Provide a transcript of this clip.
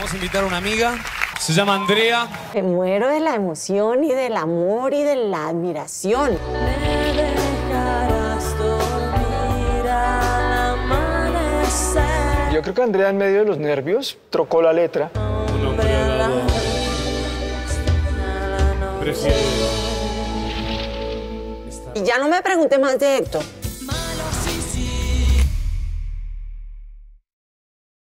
Vamos a invitar a una amiga. Se llama Andrea. Me muero de la emoción y del amor y de la admiración. Me dejarás dormir al amanecer. Yo creo que Andrea, en medio de los nervios, trocó la letra. Un hombre alado. Prefiero. Y ya no me pregunte más de Héctor.